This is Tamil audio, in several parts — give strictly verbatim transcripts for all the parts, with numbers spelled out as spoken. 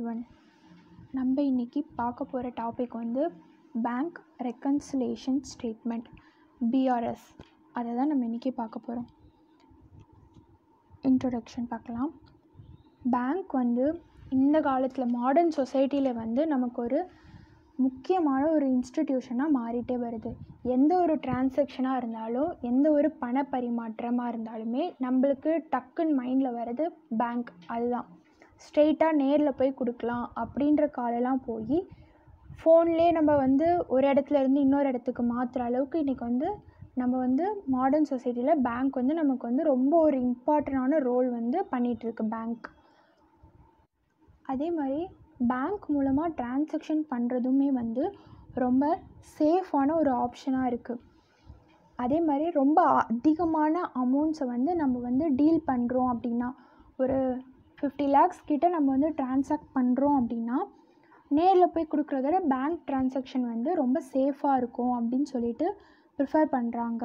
ஒன். நம்ம இன்றைக்கி பார்க்க போகிற டாபிக் வந்து பேங்க் ரெக்கன்சிலேஷன் ஸ்டேட்மெண்ட் பிஆர்எஸ். அதை தான் நம்ம இன்றைக்கி பார்க்க போகிறோம். இன்ட்ரோடக்ஷன் பார்க்கலாம். பேங்க் வந்து இந்த காலத்தில் மாடர்ன் சொசைட்டியில் வந்து நமக்கு ஒரு முக்கியமான ஒரு இன்ஸ்டிடியூஷனாக மாறிட்டே வருது. எந்த ஒரு டிரான்சாக்ஷனாக இருந்தாலும், எந்த ஒரு பண பரிமாற்றமாக இருந்தாலுமே நம்மளுக்கு டக்குன்னு மைண்டில் வர்றது பேங்க். அதுதான் ஸ்ட்ரெயிட்டாக நேரில் போய் கொடுக்கலாம் அப்படின்ற காலெல்லாம் போய் ஃபோன்லேயே நம்ம வந்து ஒரு இடத்துல இருந்து இன்னொரு இடத்துக்கு மாற்றுற அளவுக்கு இன்றைக்கி வந்து நம்ம வந்து மாடர்ன் சொசைட்டியில் பேங்க் வந்து நமக்கு வந்து ரொம்ப ஒரு இம்பார்ட்டண்டான ரோல் வந்து பண்ணிகிட்ருக்கு பேங்க். அதே மாதிரி பேங்க் மூலமாக டிரான்சாக்ஷன் பண்ணுறதுமே வந்து ரொம்ப சேஃபான ஒரு ஆப்ஷனாக இருக்குது. அதே மாதிரி ரொம்ப அதிகமான அமௌண்ட்ஸை வந்து நம்ம வந்து டீல் பண்ணுறோம் அப்படின்னா, ஒரு ஃபிஃப்டி லேக்ஸ் கிட்ட நம்ம வந்து டிரான்சாக்ட் பண்ணுறோம் அப்படின்னா, நேரில் போய் கொடுக்குறத விட பேங்க் டிரான்சாக்ஷன் வந்து ரொம்ப சேஃபாக இருக்கும் அப்படின்னு சொல்லிட்டு ப்ரிஃபர் பண்ணுறாங்க.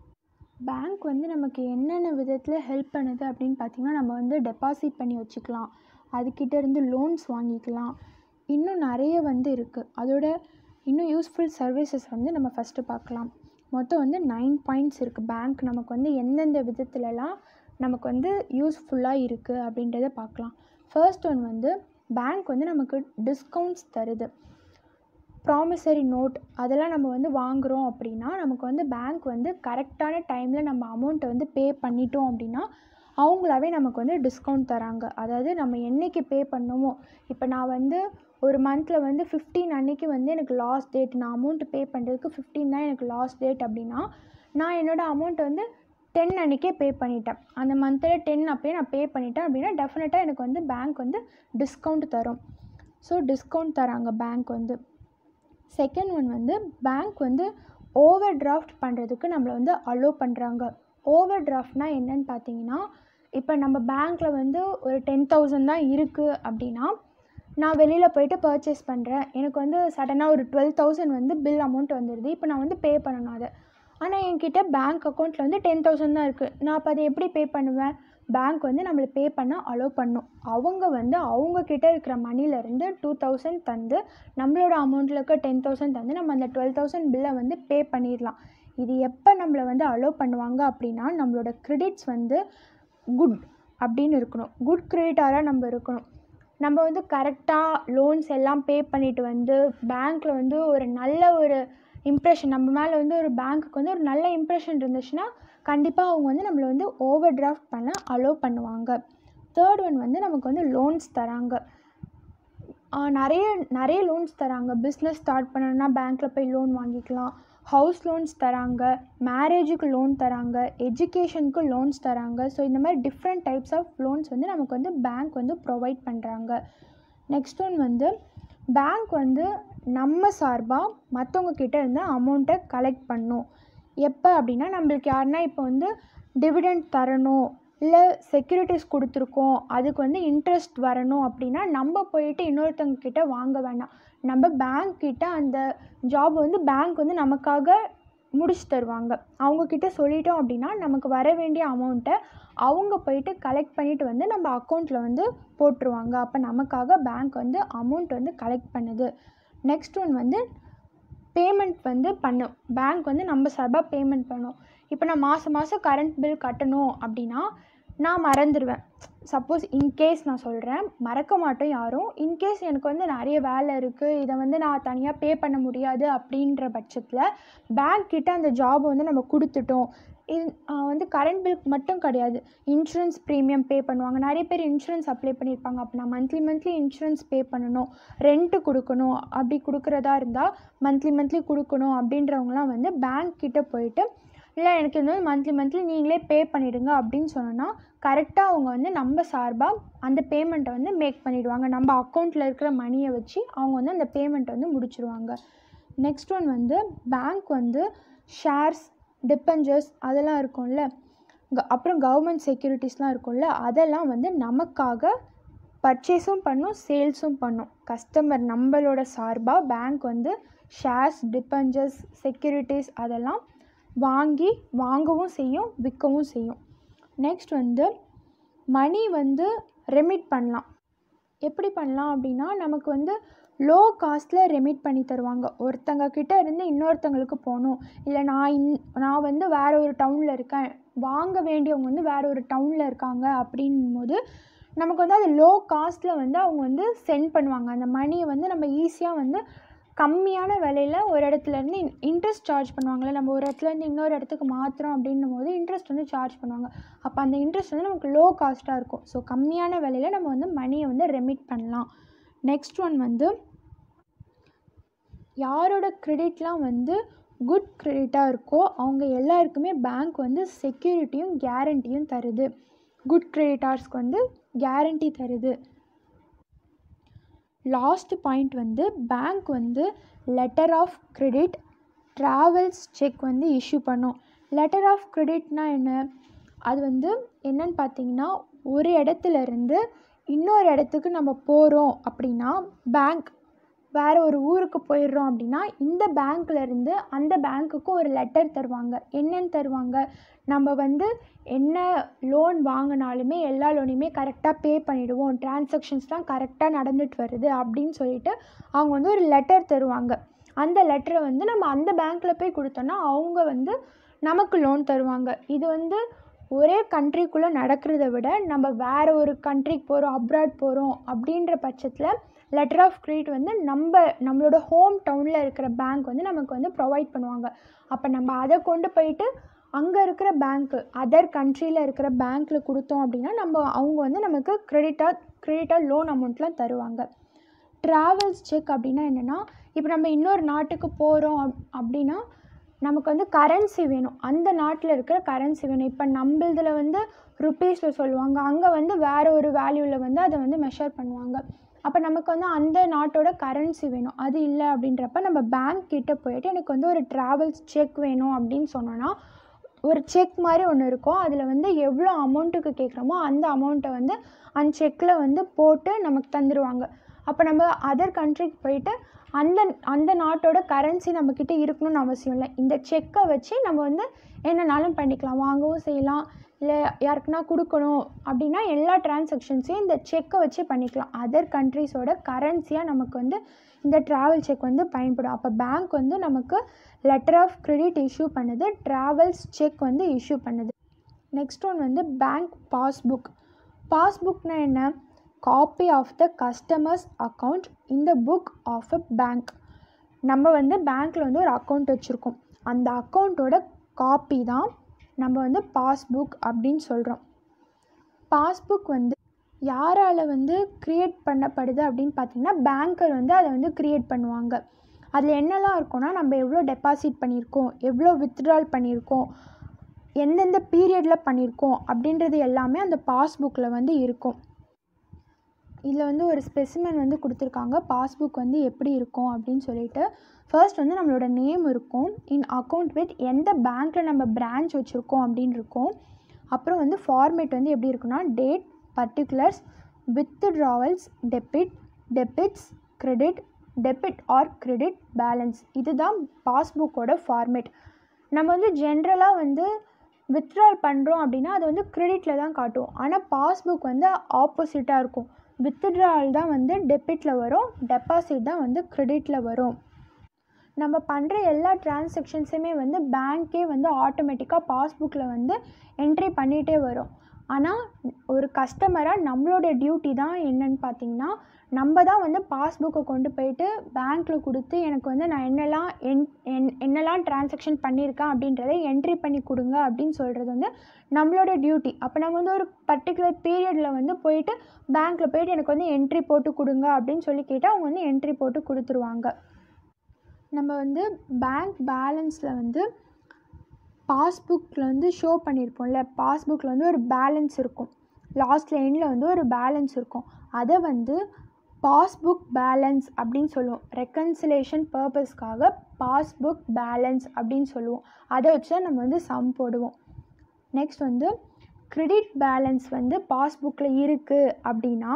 பேங்க் வந்து நமக்கு என்னென்ன விதத்தில் ஹெல்ப் பண்ணுது அப்படின்னு பார்த்திங்கன்னா, நம்ம வந்து டெபாசிட் பண்ணி வச்சுக்கலாம், அதுக்கிட்ட இருந்து லோன்ஸ் வாங்கிக்கலாம், இன்னும் நிறைய வந்து இருக்குது. அதோட இன்னும் யூஸ்ஃபுல் சர்வீசஸ் வந்து நம்ம ஃபஸ்ட்டு பார்க்கலாம். மொத்தம் வந்து நைன் பாயிண்ட்ஸ் இருக்குது. பேங்க் நமக்கு வந்து எந்தெந்த விதத்துலலாம் நமக்கு வந்து யூஸ்ஃபுல்லாக இருக்குது அப்படின்றத பார்க்கலாம். ஃபர்ஸ்ட் ஒன் வந்து பேங்க் வந்து நமக்கு டிஸ்கவுண்ட்ஸ் தருது. ப்ராமிசரி நோட் அதெல்லாம் நம்ம வந்து வாங்குகிறோம் அப்படின்னா, நமக்கு வந்து பேங்க் வந்து கரெக்டான டைமில் நம்ம அமௌண்ட்டை வந்து பே பண்ணிட்டோம் அப்படின்னா அவங்களாவே நமக்கு வந்து டிஸ்கவுண்ட் தராங்க. அதாவது நம்ம என்றைக்கு பே பண்ணணுமோ, இப்போ நான் வந்து ஒரு மந்தில் வந்து ஃபிஃப்டீன் அன்றைக்கி வந்து எனக்கு லாஸ்ட் டேட், நான் அமௌண்ட்டு பே பண்ணுறதுக்கு ஃபிஃப்டீன் தான் எனக்கு லாஸ்ட் டேட் அப்படின்னா, நான் என்னோடய அமௌண்ட்டை வந்து டென் அன்றைக்கே பே பண்ணிட்டேன். அந்த மந்தில் டென் அப்போயே நான் பே பண்ணிட்டேன் அப்படின்னா டெஃபினட்டாக எனக்கு வந்து பேங்க் வந்து டிஸ்கவுண்ட் தரும். ஸோ டிஸ்கவுண்ட் தராங்க பேங்க் வந்து. செகண்ட் ஒன் வந்து பேங்க் வந்து ஓவர் டிராஃப்ட் பண்ணுறதுக்கு நம்மளை வந்து அலோவ் பண்ணுறாங்க. ஓவர் டிராஃப்ட்னா என்னன்னு பார்த்தீங்கன்னா, இப்போ நம்ம பேங்க்கில் வந்து ஒரு டென் தௌசண்ட் தான் இருக்குது அப்படின்னா, நான் வெளியில் போயிட்டு பர்ச்சேஸ் பண்ணுறேன், எனக்கு வந்து சடனாக ஒரு டுவெல் தௌசண்ட் வந்து பில் அமௌண்ட் வந்துடுது. இப்போ நான் வந்து பே பண்ணணும் அதை. ஆனால் என்கிட்ட பேங்க் அக்கௌண்ட்டில் வந்து டென் தௌசண்ட் தான் இருக்குது. நான் அப்போ அதை எப்படி பே பண்ணுவேன்? பேங்க் வந்து நம்மளை பே பண்ண அலோவ் பண்ணும். அவங்க வந்து அவங்கக்கிட்ட இருக்கிற மணிலேருந்து டூ தௌசண்ட் தந்து நம்மளோட அமௌண்ட்டில் இருக்க டென் தௌசண்ட் தந்து நம்ம அந்த டுவெல் தௌசண்ட் பில்லை வந்து பே பண்ணிடலாம். இது எப்போ நம்மளை வந்து அலோவ் பண்ணுவாங்க அப்படின்னா, நம்மளோட கிரெடிட்ஸ் வந்து குட் அப்படின்னு இருக்கணும். குட் கிரெடிட்டாராக நம்ம இருக்கணும். நம்ம வந்து கரெக்டாக லோன்ஸ் எல்லாம் பே பண்ணிவிட்டு வந்து பேங்க்கில் வந்து ஒரு நல்ல ஒரு இம்ப்ரெஷன் நம்ம மேலே வந்து ஒரு பேங்க்குக்கு வந்து ஒரு நல்ல இம்ப்ரெஷன் இருந்துச்சுன்னா கண்டிப்பாக அவங்க வந்து நம்மளை வந்து ஓவர் டிராஃப்ட் பண்ண அலோவ் பண்ணுவாங்க. தேர்ட் ஒன் வந்து நமக்கு வந்து லோன்ஸ் தராங்க. நிறைய நிறைய லோன்ஸ் தராங்க. பிஸ்னஸ் ஸ்டார்ட் பண்ணணுன்னா பேங்க்கில் போய் லோன் வாங்கிக்கலாம். ஹவுஸ் லோன்ஸ் தராங்க, மேரேஜுக்கு லோன் தராங்க, எஜுகேஷனுக்கு லோன்ஸ் தராங்க. ஸோ இந்த மாதிரி டிஃப்ரெண்ட் டைப்ஸ் ஆஃப் லோன்ஸ் வந்து நமக்கு வந்து பேங்க் வந்து ப்ரொவைட் பண்ணுறாங்க. நெக்ஸ்ட் ஒன் வந்து பேங்க் வந்து நம்ம சார்பாக மற்றவங்க கிட்டே இருந்து அமௌண்ட்டை கலெக்ட் பண்ணும். எப்போ அப்படின்னா, நம்மளுக்கு யாருன்னா இப்போ வந்து டிவிடெண்ட் தரணும், இல்லை செக்யூரிட்டிஸ் கொடுத்துருக்கோம், அதுக்கு வந்து இன்ட்ரெஸ்ட் வரணும் அப்படின்னா நம்ம போயிட்டு இன்னொருத்தவங்க கிட்டே வாங்க வேண்டாம். நம்ம பேங்க் கிட்ட அந்த ஜாப் வந்து பேங்க் வந்து நமக்காக முடிச்சு தருவாங்க. அவங்கக்கிட்ட சொல்லிட்டோம் அப்படின்னா நமக்கு வர வேண்டிய அமௌண்ட்டை அவங்க போயிட்டு கலெக்ட் பண்ணிவிட்டு வந்து நம்ம அக்கௌண்ட்டில் வந்து போட்டுருவாங்க. அப்போ நமக்காக பேங்க் வந்து அமௌண்ட் வந்து கலெக்ட் பண்ணுது. நெக்ஸ்ட் ஒன் வந்து பேமெண்ட் வந்து பண்ணும். பேங்க் வந்து நம்ம சார்பாக பேமெண்ட் பண்ணும். இப்போ நான் மாதம் மாதம் கரண்ட் பில் கட்டணும் அப்படின்னா நான் மறந்துடுவேன். சப்போஸ் இன்கேஸ் நான் சொல்கிறேன், மறக்க மாட்டோம் யாரும். இன்கேஸ் எனக்கு வந்து நிறைய வேலை இருக்குது, இதை வந்து நான் தனியாக பே பண்ண முடியாது அப்படின்ற பட்சத்தில் பேங்க் கிட்ட அந்த ஜாப் வந்து நம்ம கொடுத்துட்டோம். இது வந்து கரண்ட் பில் மட்டும் கிடையாது, இன்சூரன்ஸ் ப்ரீமியம் பே பண்ணுவாங்க. நிறைய பேர் இன்சூரன்ஸ் அப்ளை பண்ணியிருப்பாங்க. அப்போ நான் மந்த்லி மந்த்லி இன்சூரன்ஸ் பே பண்ணணும், ரெண்ட்டு கொடுக்கணும், அப்படி கொடுக்குறதா இருந்தால் மந்த்லி மந்த்லி கொடுக்கணும் அப்படின்றவங்களாம் வந்து பேங்க் கிட்டே போயிட்டு, இல்லை எனக்கு இந்த மந்த்லி மந்த்லி நீங்களே பே பண்ணிவிடுங்க அப்படின்னு சொன்னோன்னா கரெக்டாக அவங்க வந்து நம்ம சார்பாக அந்த பேமெண்ட்டை வந்து மேக் பண்ணிவிடுவாங்க. நம்ம அக்கௌண்ட்டில் இருக்கிற மணியை வச்சு அவங்க வந்து அந்த பேமெண்ட்டை வந்து முடிச்சிடுவாங்க. நெக்ஸ்ட் ஒன் வந்து பேங்க் வந்து ஷேர்ஸ், டிபெஞ்சர்ஸ் அதெல்லாம் இருக்கும்ல, அப்புறம் கவர்மெண்ட் செக்யூரிட்டிஸ்லாம் இருக்கும்ல, அதெல்லாம் வந்து நமக்காக பர்ச்சேஸும் பண்ணும், சேல்ஸும் பண்ணும். கஸ்டமர் நம்மளோட சார்பாக பேங்க் வந்து ஷேர்ஸ், டிபெஞ்சர்ஸ், செக்யூரிட்டிஸ் அதெல்லாம் வாங்கி வாங்கவும் செய்யும், விற்கவும் செய்யும். நெக்ஸ்ட் வந்து மணி வந்து ரெமிட் பண்ணலாம். எப்படி பண்ணலாம் அப்படின்னா, நமக்கு வந்து லோ காஸ்ட்டில் ரெமிட் பண்ணி தருவாங்க. ஒருத்தங்க கிட்ட இருந்து இன்னொருத்தங்களுக்கு போகணும், இல்லை நான் இன் நான் வந்து வேறு ஒரு டவுனில் இருக்கேன், வாங்க வேண்டியவங்க வந்து வேறு ஒரு டவுனில் இருக்காங்க அப்படிங்கும்போது நமக்கு வந்து அது லோ காஸ்ட்டில் வந்து அவங்க வந்து சென்ட் பண்ணுவாங்க. அந்த மணியை வந்து நம்ம ஈஸியாக வந்து கம்மியான விலையில் ஒரு இடத்துலேருந்து இன் இன்ட்ரெஸ்ட் சார்ஜ் பண்ணுவாங்கள்ல, நம்ம ஒரு இடத்துலேருந்து இன்னொரு இடத்துக்கு மாற்றுறோம் அப்படின்னும் போது இன்ட்ரெஸ்ட் வந்து சார்ஜ் பண்ணுவாங்க. அப்போ அந்த இன்ட்ரெஸ்ட் வந்து நமக்கு லோ காஸ்ட்டாக இருக்கும். ஸோ கம்மியான விலையில் நம்ம வந்து மணியை வந்து ரெமிட் பண்ணலாம். நெக்ஸ்ட் ஒன் வந்து யாரோட கிரெடிட்லாம் வந்து குட் கிரெடிட்டாக இருக்கோ அவங்க எல்லாருக்குமே பேங்க் வந்து செக்யூரிட்டியும் கேரண்டியும் தருது. குட் கிரெடிட்டார்ஸ்க்கு வந்து கேரண்டி தருது. லாஸ்ட் பாயிண்ட் வந்து பேங்க் வந்து letter of credit, travels cheque வந்து இஷ்யூ பண்ணும். லெட்டர் ஆஃப் கிரெடிட்னா என்ன? அது வந்து என்னன்னு பார்த்தீங்கன்னா, ஒரு இடத்துல இருந்து இன்னொரு இடத்துக்கு நம்ம போகிறோம் அப்படின்னா, பேங்க் வேறு ஒரு ஊருக்கு போயிடுறோம் அப்படின்னா, இந்த பேங்க்லேருந்து அந்த பேங்க்குக்கு ஒரு லெட்டர் தருவாங்க. என்னன்னு தருவாங்க? நம்ம வந்து என்ன லோன் வாங்கினாலுமே எல்லா லோனையுமே கரெக்டாக பே பண்ணிவிடுவோம், டிரான்சாக்ஷன்ஸ்லாம் கரெக்டாக நடந்துட்டு வருது அப்படின்னு சொல்லிட்டு அவங்க வந்து ஒரு லெட்டர் தருவாங்க. அந்த லெட்டரை வந்து நம்ம அந்த பேங்க்கில் போய் கொடுத்தோன்னா அவங்க வந்து நமக்கு லோன் தருவாங்க. இது வந்து ஒரே கண்ட்ரிக்குள்ளே நடக்கிறத விட நம்ம வேறு ஒரு கண்ட்ரிக்கு போகிறோம், அப்ராட் போகிறோம் அப்படின்ற பட்சத்தில் லெட்டர் ஆஃப் கிரெடிட் வந்து நம்ம நம்மளோட ஹோம் டவுனில் இருக்கிற பேங்க் வந்து நமக்கு வந்து ப்ரொவைட் பண்ணுவாங்க. அப்போ நம்ம அதை கொண்டு போயிட்டு அங்கே இருக்கிற பேங்க்கு, அதர் கண்ட்ரியில் இருக்கிற பேங்க்கில் கொடுத்தோம் அப்படின்னா நம்ம அவங்க வந்து நமக்கு கிரெடிட்டாக கிரெடிட்டாக லோன் அமௌண்ட்லாம் தருவாங்க. ட்ராவல்ஸ் செக் அப்படின்னா என்னென்னா, இப்போ நம்ம இன்னொரு நாட்டுக்கு போகிறோம் அப் அப்படின்னா நமக்கு வந்து கரன்சி வேணும், அந்த நாட்டில் இருக்கிற கரன்சி வேணும். இப்போ நம்மளதில் வந்து ருப்பீஸில் சொல்லுவாங்க, அங்கே வந்து வேறு ஒரு வேல்யூவில் வந்து அதை வந்து மெஷர் பண்ணுவாங்க. அப்போ நமக்கு வந்து அந்த நாட்டோட கரன்சி வேணும். அது இல்லை அப்படின்றப்ப நம்ம பேங்க் கிட்டே போயிட்டு எனக்கு வந்து ஒரு ட்ராவல்ஸ் செக் வேணும் அப்படின்னு சொன்னோன்னா ஒரு செக் மாதிரி ஒன்று இருக்கும். அதில் வந்து எவ்வளோ அமௌண்ட்டுக்கு கேட்குறோமோ அந்த அமௌண்ட்டை வந்து அந்த செக்கில் வந்து போட்டு நமக்கு தந்துடுவாங்க. அப்போ நம்ம அதர் கண்ட்ரிக்கு போயிட்டு அந்த அந்த நாட்டோட கரன்சி நம்மக்கிட்ட இருக்கணும்னு அவசியம் இல்லை. இந்த செக்கை வச்சு நம்ம வந்து என்னன்னாலும் பண்ணிக்கலாம், வாங்கவும் செய்யலாம், இல்லை யாருக்குன்னா கொடுக்கணும் அப்படின்னா எல்லா டிரான்சாக்ஷன்ஸையும் இந்த செக்கை வச்சு பண்ணிக்கலாம். அதர் கண்ட்ரிஸோட கரன்சியாக நமக்கு வந்து இந்த ட்ராவல் செக் வந்து பயன்படும். அப்போ பேங்க் வந்து நமக்கு லெட்டர் ஆஃப் கிரெடிட் இஷ்யூ பண்ணுது, ட்ராவல்ஸ் செக் வந்து இஷ்யூ பண்ணுது. நெக்ஸ்ட் ஒன் வந்து பேங்க் பாஸ்புக். பாஸ்புக்னா என்ன? Copy of the customer's account in the book of a bank. நம்ம வந்து பேங்க்கில் வந்து ஒரு அக்கௌண்ட் வச்சுருக்கோம், அந்த அக்கௌண்ட்டோட காப்பி தான் நம்ம வந்து பாஸ்புக் அப்படின்னு சொல்கிறோம். பாஸ்புக் வந்து யாரால் வந்து க்ரியேட் பண்ணப்படுது அப்படின்னு பார்த்திங்கன்னா, பேங்கர் வந்து அதை வந்து க்ரியேட் பண்ணுவாங்க. அதில் என்னெல்லாம் இருக்கும்னா, நம்ம எவ்வளோ டெபாசிட் பண்ணியிருக்கோம், எவ்வளோ வித்ட்ரால் பண்ணியிருக்கோம், எந்தெந்த பீரியடில் பண்ணியிருக்கோம் அப்படின்றது எல்லாமே அந்த பாஸ்புக்கில் வந்து இருக்கும். இதில் வந்து ஒரு ஸ்பெசிமென் வந்து கொடுத்துருக்காங்க, பாஸ்புக் வந்து எப்படி இருக்கும் அப்படின்னு சொல்லிட்டு. ஃபர்ஸ்ட் வந்து நம்மளோட நேம் இருக்கும், இன் அக்கௌண்ட் வித் எந்த பேங்க்கில் நம்ம பிரான்ச் வச்சுருக்கோம் அப்படின்னு இருக்கும். அப்புறம் வந்து ஃபார்மேட் வந்து எப்படி இருக்குன்னா, date, particulars, withdrawals, debit, debits, credit, debit or credit, balance. இதுதான் பாஸ்புக்கோட ஃபார்மேட். நம்ம வந்து ஜென்ரலாக வந்து வித்ட்ரால் பண்ணுறோம் அப்படின்னா அது வந்து கிரெடிட்டில் தான் காட்டும். ஆனால் பாஸ்புக் வந்து ஆப்போசிட்டாக இருக்கும். வித்ட்ரால் தான் வந்து டெபிட்டில் வரும், டெபாசிட் தான் வந்து கிரெடிட்டில் வரும். நம்ம பண்ணுற எல்லா டிரான்சாக்ஷன்ஸுமே வந்து பேங்க்கே வந்து ஆட்டோமேட்டிக்காக பாஸ்புக்கில் வந்து என்ட்ரி பண்ணிகிட்டே வரும். ஆனால் ஒரு கஸ்டமராக நம்மளோட டியூட்டி தான் என்னன்னு பார்த்திங்கன்னா, நம்ம தான் வந்து பாஸ்புக்கை கொண்டு போயிட்டு பேங்க்கில் கொடுத்து எனக்கு வந்து நான் என்னெல்லாம் என் என் என்னெல்லாம் டிரான்சாக்ஷன் பண்ணியிருக்கேன் அப்படின்றத என்ட்ரி பண்ணி கொடுங்க அப்படின்னு சொல்கிறது வந்து நம்மளோட டியூட்டி. அப்போ நம்ம வந்து ஒரு பர்டிகுலர் பீரியடில் வந்து போயிட்டு பேங்க்கில் போயிட்டு எனக்கு வந்து என்ட்ரி போட்டு கொடுங்க அப்படின்னு சொல்லி கேட்டால் அவங்க வந்து என்ட்ரி போட்டு கொடுத்துருவாங்க. நம்ம வந்து பேங்க் பேலன்ஸில் வந்து பாஸ்புக்கில் வந்து ஷோ பண்ணியிருப்போம்ல, பாஸ்புக்கில் வந்து ஒரு பேலன்ஸ் இருக்கும், லாஸ்ட் லைனில் வந்து ஒரு பேலன்ஸ் இருக்கும். அதை வந்து பாஸ்புக் பேலன்ஸ் அப்படின்னு சொல்லுவோம். ரெக்கன்சிலேஷன் பர்பஸ்க்காக பாஸ்புக் பேலன்ஸ் அப்படின்னு சொல்லுவோம். அதை வச்சு தான் நம்ம வந்து சம் போடுவோம். நெக்ஸ்ட் வந்து கிரெடிட் பேலன்ஸ் வந்து பாஸ்புக்கில் இருக்குது அப்படின்னா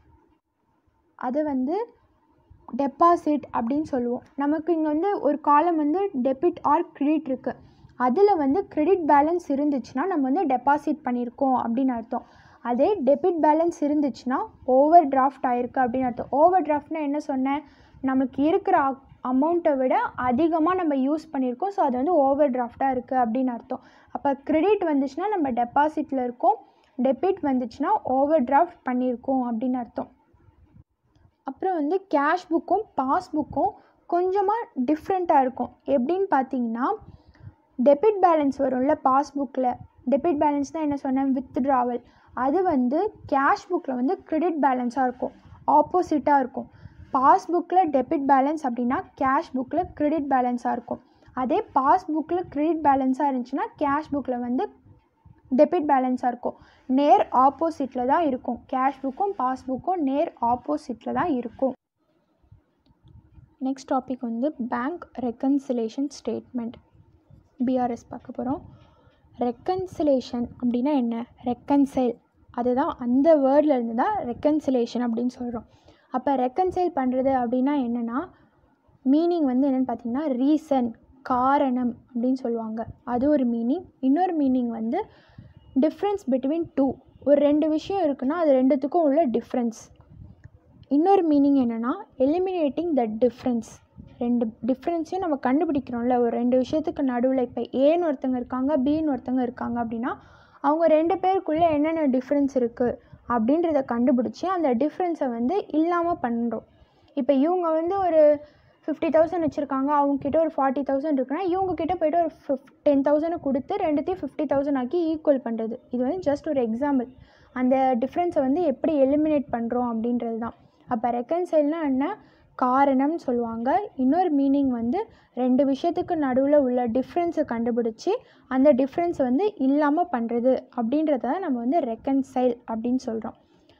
அதை வந்து டெபாசிட் அப்படின்னு சொல்லுவோம். நமக்கு இங்கே வந்து ஒரு காலம் வந்து டெபிட் ஆர் கிரெடிட் இருக்குது, அதில் வந்து கிரெடிட் பேலன்ஸ் இருந்துச்சுன்னா நம்ம வந்து டெபாசிட் பண்ணியிருக்கோம் அப்படின்னு அர்த்தம். அதே டெபிட் பேலன்ஸ் இருந்துச்சுன்னா ஓவர் டிராஃப்ட் ஆயிருக்கு அப்படின்னு அர்த்தம். ஓவர் டிராஃப்ட்னா என்ன சொன்னேன், நமக்கு இருக்கிற அமௌண்ட்டை விட அதிகமாக நம்ம யூஸ் பண்ணியிருக்கோம், ஸோ அது வந்து ஓவர் டிராஃப்டாக இருக்குது அப்படின்னு அர்த்தம். அப்போ கிரெடிட் வந்துச்சுன்னா நம்ம டெபாசிட்டில் இருக்கோம், டெபிட் வந்துச்சுன்னா ஓவர் டிராஃப்ட் பண்ணியிருக்கோம் அப்படின்னு அர்த்தம். அப்புறம் வந்து கேஷ் புக்கும் பாஸ்புக்கும் கொஞ்சமாக டிஃப்ரெண்ட்டாக இருக்கும். எப்படின்னு பார்த்தீங்கன்னா, டெபிட் பேலன்ஸ் வரும்ல பாஸ்புக்கில், டெபிட் பேலன்ஸ் தான் என்ன சொன்னேன், வித்ட்ராவல். அது வந்து கேஷ் புக்கில் வந்து கிரெடிட் பேலன்ஸாக இருக்கும், ஆப்போசிட்டாக இருக்கும். பாஸ்புக்கில் டெபிட் பேலன்ஸ் அப்படின்னா கேஷ் புக்கில் கிரெடிட் பேலன்ஸாக இருக்கும். அதே பாஸ்புக்கில் கிரெடிட் பேலன்ஸாக இருந்துச்சுன்னா கேஷ் புக்கில் வந்து டெபிட் பேலன்ஸாக இருக்கும். நேர் ஆப்போசிட்டில் தான் இருக்கும். கேஷ் புக்கும் பாஸ்புக்கும் நேர் ஆப்போசிட்டில் தான் இருக்கும். நெக்ஸ்ட் டாபிக் வந்து பேங்க் ரெக்கன்சிலேஷன் ஸ்டேட்மெண்ட், பிஆர்எஸ் பார்க்க போகிறோம். ரெக்கன்சிலேஷன் அப்படின்னா என்ன, ரெக்கன்சைல், அதுதான் அந்த வேர்ட்லேருந்து தான் ரெக்கன்சிலேஷன் அப்படின்னு சொல்கிறோம். அப்போ ரெக்கன்சைல் பண்ணுறது அப்படின்னா என்னென்னா, மீனிங் வந்து என்னென்னு பார்த்தீங்கன்னா ரீசன், காரணம் அப்படின்னு சொல்லுவாங்க, அது ஒரு மீனிங். இன்னொரு மீனிங் வந்து டிஃப்ரென்ஸ் பிட்வீன் டூ, ஒரு ரெண்டு விஷயம் இருக்குன்னா அது ரெண்டுத்துக்கும் உள்ள டிஃப்ரென்ஸ். இன்னொரு மீனிங் என்னென்னா எலிமினேட்டிங் த டிஃப்ரென்ஸ், ரெண்டு டிஃப்ரென்ஸையும் நம்ம கண்டுபிடிக்கிறோம்ல, ஒரு ரெண்டு விஷயத்துக்கு நடுவில். இப்போ ஏன்னு ஒருத்தங்க இருக்காங்க, பின்னு ஒருத்தங்க இருக்காங்க அப்படின்னா அவங்க ரெண்டு பேருக்குள்ளே என்னென்ன டிஃப்ரென்ஸ் இருக்குது அப்படின்றத கண்டுபிடிச்சி அந்த டிஃப்ரென்ஸை வந்து இல்லாமல் பண்ணுறோம். இப்போ இவங்க வந்து ஒரு ஃபிஃப்டி தௌசண்ட் வச்சுருக்காங்க, அவங்கக்கிட்ட ஒரு ஃபார்ட்டி தௌசண்ட் இருக்குன்னா இவங்கக்கிட்ட போய்ட்டு ஒரு ஃபிஃப் டென் தௌசண்டை கொடுத்து ரெண்டுத்தையும் ஃபிஃப்டி தௌசண்ட் ஆக்கி ஈக்குவல் பண்ணுறது. இது வந்து ஜஸ்ட் ஒரு எக்ஸாம்பிள், அந்த டிஃப்ரென்ஸை வந்து எப்படி எலிமினேட் பண்ணுறோம் அப்படின்றது தான். அப்போ ரெக்கன்சைல்னால் என்ன, காரணம்னு சொல்லுவாங்க. இன்னொரு மீனிங் வந்து ரெண்டு விஷயத்துக்கு நடுவில் உள்ள டிஃப்ரென்ஸை கண்டுபிடிச்சி அந்த டிஃப்ரென்ஸை வந்து இல்லாமல் பண்ணுறது அப்படின்றத தான் நம்ம வந்து ரெக்கன்சைல் அப்படின்னு சொல்கிறோம்.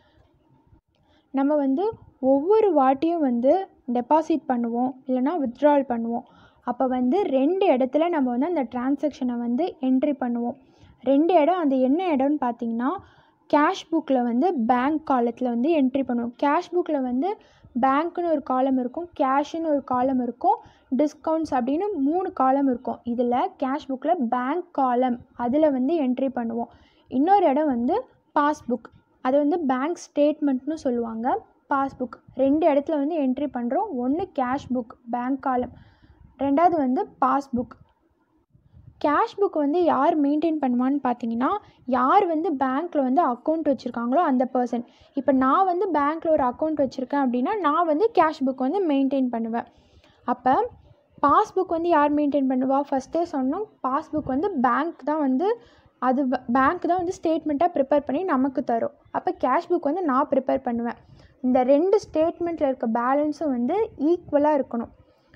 நம்ம வந்து ஒவ்வொரு வாட்டியும் வந்து டெபாசிட் பண்ணுவோம், இல்லைனா வித்ட்ரால் பண்ணுவோம். அப்போ வந்து ரெண்டு இடத்துல நம்ம வந்து அந்த டிரான்சாக்ஷனை வந்து என்ட்ரி பண்ணுவோம். ரெண்டு இடம், அந்த என்ன இடம்னு பார்த்தீங்கன்னா கேஷ் புக்கில் வந்து பேங்க் காலத்தில் வந்து என்ட்ரி பண்ணுவோம். கேஷ் புக்கில் வந்து பேங்க்னு ஒரு காலம் இருக்கும், கேஷ்னு ஒரு காலம் இருக்கும், டிஸ்கவுண்ட்ஸ் அப்படின்னு மூணு காலம் இருக்கும். இதில் கேஷ் புக்கில் பேங்க் காலம், அதில் வந்து என்ட்ரி பண்ணுவோம். இன்னொரு இடம் வந்து பாஸ்புக், அது வந்து பேங்க் ஸ்டேட்மெண்ட்னு சொல்லுவாங்க. பாஸ்புக் ரெண்டு இடத்துல வந்து என்ட்ரி பண்ணுறோம். ஒன்று கேஷ் புக் பேங்க் காலம், ரெண்டாவது வந்து பாஸ்புக். கேஷ் புக் வந்து யார் மெயின்டைன் பண்ணுவான்னு பார்த்தீங்கன்னா, யார் வந்து பேங்க்கில் வந்து அக்கௌண்ட் வச்சுருக்காங்களோ அந்த பர்சன். இப்போ நான் வந்து பேங்க்கில் ஒரு அக்கௌண்ட் வச்சுருக்கேன் அப்படின்னா நான் வந்து கேஷ் புக் வந்து மெயின்டைன் பண்ணுவேன். அப்போ பாஸ்புக் வந்து யார் மெயின்டைன் பண்ணுவா, ஃபஸ்ட்டே சொன்னோம், பாஸ்புக் வந்து பேங்க் தான் வந்து அது பேங்க் தான் வந்து ஸ்டேட்மெண்ட்டாக ப்ரிப்பேர் பண்ணி நமக்கு தரும். அப்போ கேஷ் புக் வந்து நான் ப்ரிப்பேர் பண்ணுவேன். இந்த ரெண்டு ஸ்டேட்மெண்ட்டில் இருக்க பேலன்ஸும் வந்து ஈக்குவலாக இருக்கணும்,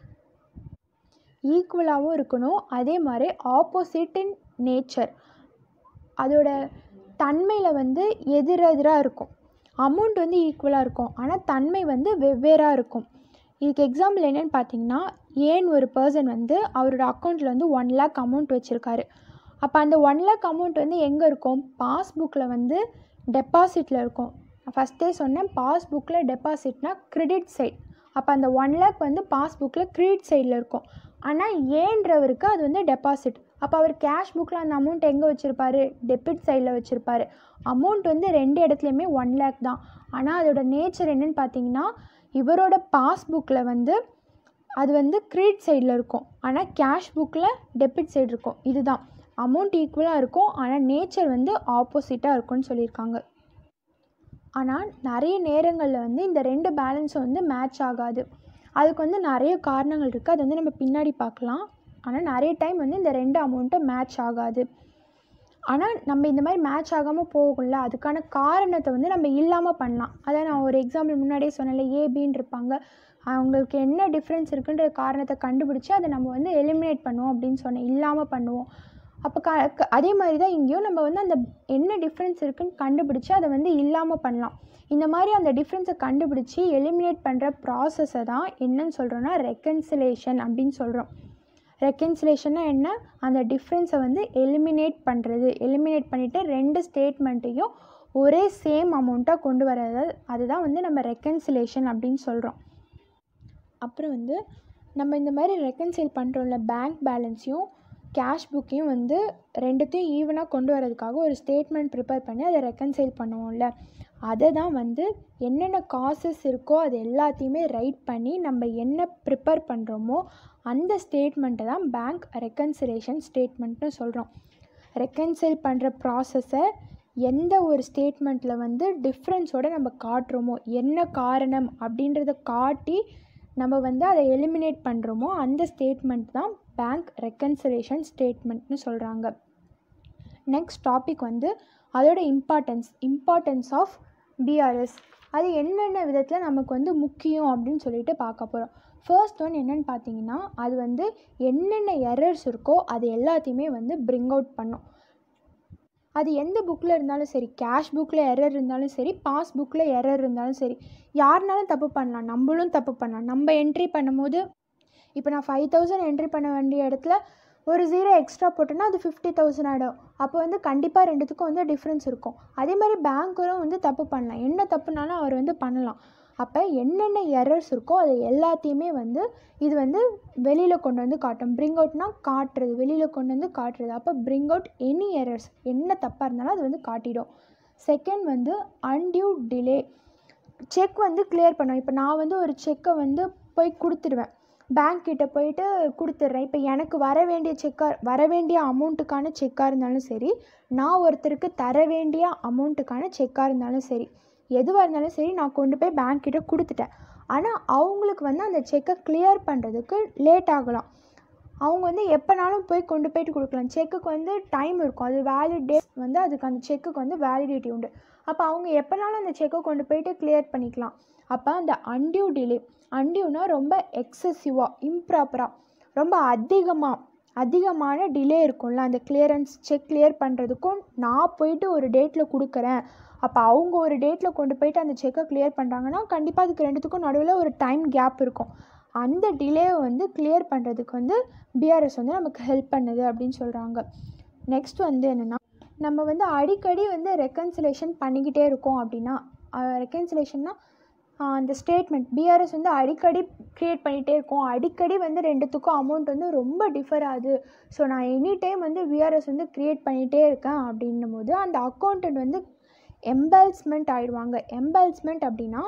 ஈக்குவலாகவும் இருக்கணும். அதே மாதிரி ஆப்போசிட் இன் நேச்சர், அதோட தன்மையில் வந்து எதிரெதிராக இருக்கும். அமௌண்ட் வந்து ஈக்குவலாக இருக்கும், ஆனால் தன்மை வந்து வெவ்வேறாக இருக்கும். இதுக்கு எக்ஸாம்பிள் என்னென்னு பார்த்தீங்கன்னா, ஏன் ஒரு பர்சன் வந்து அவரோட அக்கௌண்ட்டில் வந்து ஒன் லேக் அமௌண்ட் வச்சுருக்காரு. அப்போ அந்த ஒன் லேக் அமௌண்ட் வந்து எங்கே இருக்கும், பாஸ்புக்கில் வந்து டெபாசிட்டில் இருக்கும். ஃபஸ்ட்டே சொன்னேன், பாஸ்புக்கில் டெபாசிட்னா கிரெடிட் சைட். அப்போ அந்த ஒன் லேக் வந்து பாஸ்புக்கில் கிரெடிட் சைடில் இருக்கும், ஆனால் ஏன்றவருக்கு அது வந்து டெபாசிட். அப்போ அவர் கேஷ் புக்கில் அந்த அமௌண்ட் எங்கே வச்சுருப்பாரு, டெபிட் சைடில் வச்சுருப்பாரு. அமௌண்ட் வந்து ரெண்டு இடத்துலையுமே ஒன் லேக் தான், ஆனால் அதோட நேச்சர் என்னென்னு பார்த்தீங்கன்னா, இவரோட பாஸ்புக்கில் வந்து அது வந்து கிரெடிட் சைடில் இருக்கும், ஆனால் கேஷ் புக்கில் டெபிட் சைடு இருக்கும். இதுதான் அமௌண்ட் ஈக்குவலாக இருக்கும், ஆனால் நேச்சர் வந்து ஆப்போசிட்டாக இருக்கும்னு சொல்லியிருக்காங்க. ஆனால் நிறைய நேரங்களில் வந்து இந்த ரெண்டு பேலன்ஸும் வந்து மேட்ச் ஆகாது. அதுக்கு வந்து நிறைய காரணங்கள் இருக்குது, அது வந்து நம்ம பின்னாடி பார்க்கலாம். ஆனால் நிறைய டைம் வந்து இந்த ரெண்டு அமௌண்ட்டும் மேட்ச் ஆகாது. ஆனால் நம்ம இந்த மாதிரி மேட்ச் ஆகாமல் போகல, அதுக்கான காரணத்தை வந்து நம்ம இல்லாமல் பண்ணலாம். அதை நான் ஒரு எக்ஸாம்பிள் முன்னாடியே சொன்னேன்ல, ஏபின்னு இருப்பாங்க, அவங்களுக்கு என்ன டிஃப்ரென்ஸ் இருக்குன்ற காரணத்தை கண்டுபிடிச்சி அதை நம்ம வந்து எலிமினேட் பண்ணுவோம் அப்படின்னு சொன்னேன், இல்லாமல் பண்ணுவோம். அப்போ க அதே மாதிரி தான் இங்கேயும் நம்ம வந்து அந்த என்ன டிஃப்ரென்ஸ் இருக்குதுன்னு கண்டுபிடிச்சி அதை வந்து இல்லாமல் பண்ணலாம். இந்த மாதிரி அந்த டிஃப்ரென்ஸை கண்டுபிடிச்சி எலிமினேட் பண்ணுற ப்ராசஸை தான் என்னன்னு சொல்கிறோன்னா ரெக்கன்சிலேஷன் அப்படின்னு சொல்கிறோம். ரெக்கன்சிலேஷன்னா என்ன, அந்த டிஃப்ரென்ஸை வந்து எலிமினேட் பண்ணுறது. எலிமினேட் பண்ணிவிட்டு ரெண்டு ஸ்டேட்மெண்ட்டையும் ஒரே சேம் அமௌண்ட்டாக கொண்டு வர்றது, அதுதான் வந்து நம்ம ரெக்கன்சிலேஷன் அப்படின்னு சொல்கிறோம். அப்புறம் வந்து நம்ம இந்த மாதிரி ரெக்கன்சைல் பண்ணுறோம்ல பேங்க் பேலன்ஸையும் கேஷ் புக்கையும் வந்து ரெண்டுத்தையும் ஈவனாக கொண்டு வரதுக்காக ஒரு ஸ்டேட்மெண்ட் ப்ரிப்பேர் பண்ணி அதை ரெக்கன்சைல் பண்ணுவோம்ல, அதை தான் வந்து என்னென்ன காசஸ் இருக்கோ அது எல்லாத்தையுமே ரைட் பண்ணி நம்ம என்ன ப்ரிப்பேர் பண்ணுறோமோ அந்த ஸ்டேட்மெண்ட்டை தான் பேங்க் ரெக்கன்சிலேஷன் ஸ்டேட்மெண்ட்னு சொல்கிறோம். ரெக்கன்சைல் பண்ணுற ப்ராசஸை எந்த ஒரு ஸ்டேட்மெண்ட்டில் வந்து டிஃப்ரென்ஸோடு நம்ம காட்டுறோமோ, என்ன காரணம் அப்படின்றத காட்டி நம்ம வந்து அதை எலிமினேட் பண்ணுறோமோ அந்த ஸ்டேட்மெண்ட் தான் பேங்க் ரெக்கன்சிலேஷன் ஸ்டேட்மெண்ட்னு சொல்கிறாங்க. நெக்ஸ்ட் டாபிக் வந்து அதோட இம்பார்ட்டன்ஸ் இம்பார்ட்டன்ஸ் ஆஃப் பிஆர்எஸ். அது என்னென்ன விதத்தில் நமக்கு வந்து முக்கியம் அப்படின்னு சொல்லிட்டு பார்க்க போகிறோம். ஃபர்ஸ்ட் ஒன் என்னென்னு பார்த்தீங்கன்னா, அது வந்து என்னென்ன எரர்ஸ் இருக்கோ அது எல்லாத்தையுமே வந்து பிரிங் அவுட் பண்ணும். அது எந்த புக்கில் இருந்தாலும் சரி, கேஷ் புக்கில் எரர் இருந்தாலும் சரி, பாஸ் புக்கில் எரர் இருந்தாலும் சரி, யாருனாலும் தப்பு பண்ணலாம், நம்மளும் தப்பு பண்ணலாம். நம்ம என்ட்ரி பண்ணும்போது இப்போ நான் ஃபைவ் தௌசண்ட் என்ட்ரி பண்ண வேண்டிய இடத்துல ஒரு ஜீரோ எக்ஸ்ட்ரா போட்டோன்னா அது ஃபிஃப்டி தௌசண்ட் ஆகிடும். அப்போ வந்து கண்டிப்பாக ரெண்டுத்துக்கும் வந்து டிஃப்ரென்ஸ் இருக்கும். அதே மாதிரி பேங்க்கரும் வந்து தப்பு பண்ணலாம், என்ன தப்புனாலும் அவர் வந்து பண்ணலாம். அப்போ என்னென்ன எரர்ஸ் இருக்கோ அது எல்லாத்தையுமே வந்து இது வந்து வெளியில் கொண்டு வந்து காட்டும். பிரிங் அவுட்னா காட்டுறது, வெளியில் கொண்டு வந்து காட்டுறது. அப்போ பிரிங் அவுட் எனி எரர்ஸ், என்ன தப்பாக இருந்தாலும் அது வந்து காட்டிடும். செகண்ட் வந்து அன்டியூ டிலே. செக் வந்து கிளியர் பண்ணும். இப்போ நான் வந்து ஒரு செக்கை வந்து போய் கொடுத்துடுவேன், பேங்க் கிட்டே போயிட்டு கொடுத்துட்றேன். இப்போ எனக்கு வர வேண்டிய செக்காக வர வேண்டிய அமௌண்ட்டுக்கான செக்காக இருந்தாலும் சரி, நான் ஒருத்தருக்கு தர வேண்டிய அமௌண்ட்டுக்கான செக்காக இருந்தாலும் சரி, எதுவாக இருந்தாலும் சரி, நான் கொண்டு போய் பேங்க் கிட்டே கொடுத்துட்டேன். ஆனால் அவங்களுக்கு வந்து அந்த செக்கை கிளியர் பண்ணுறதுக்கு லேட் ஆகலாம். அவங்க வந்து எப்போனாலும் போய் கொண்டு போய்ட்டு கொடுக்கலாம். செக்குக்கு வந்து டைம் இருக்கும், அது வேலிட் டேட் வந்து அதுக்கு அந்த செக்குக்கு வந்து வேலிடிட்டி உண்டு. அப்போ அவங்க எப்போனாலும் அந்த செக்கை கொண்டு போய்ட்டு கிளியர் பண்ணிக்கலாம். அப்போ அந்த அன்டியூ டிலே, அன்டியூனா ரொம்ப எக்ஸசிவாக, இம்ப்ராப்பராக, ரொம்ப அதிகமாக அதிகமான டிலே இருக்கும்ல அந்த கிளியரன்ஸ் செக் கிளியர் பண்ணுறதுக்கும். நான் போயிட்டு ஒரு டேட்டில் கொடுக்குறேன், அப்போ அவங்க ஒரு டேட்டில் கொண்டு போயிட்டு அந்த செக்கை கிளியர் பண்ணுறாங்கன்னா கண்டிப்பாக அதுக்கு ரெண்டுத்துக்கும் நடுவில் ஒரு டைம் கேப் இருக்கும். அந்த டிலேவை வந்து கிளியர் பண்ணுறதுக்கு வந்து பிஆர்எஸ் வந்து நமக்கு ஹெல்ப் பண்ணுது அப்படின்னு சொல்கிறாங்க. நெக்ஸ்ட் வந்து என்னென்னா, நம்ம வந்து அடிக்கடி வந்து ரெக்கன்சிலேஷன் பண்ணிக்கிட்டே இருக்கோம் அப்படின்னா, ரெக்கன்சிலேஷன்னா அந்த ஸ்டேட்மெண்ட் பிஆர்எஸ் வந்து அடிக்கடி க்ரியேட் பண்ணிகிட்டே இருக்கோம், அடிக்கடி வந்து ரெண்டுத்துக்கும் அமௌண்ட் வந்து ரொம்ப டிஃபர் ஆகுது, ஸோ நான் எனி டைம் வந்து பிஆர்எஸ் வந்து க்ரியேட் பண்ணிகிட்டே இருக்கேன் அப்படின்னும் போது அந்த அக்கௌண்டன்ட் வந்து எம்பல்ஸ்மெண்ட் ஆகிடுவாங்க. எம்பல்ஸ்மெண்ட் அப்படின்னா